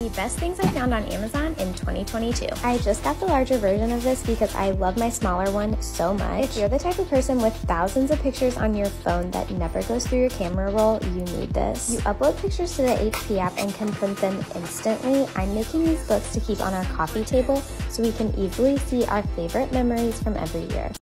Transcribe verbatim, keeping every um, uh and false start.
The best things I found on Amazon in twenty twenty-two. I just got the larger version of this because I love my smaller one so much. If you're the type of person with thousands of pictures on your phone that never goes through your camera roll, you need this. You upload pictures to the H P app and can print them instantly. I'm making these books to keep on our coffee table so we can easily see our favorite memories from every year.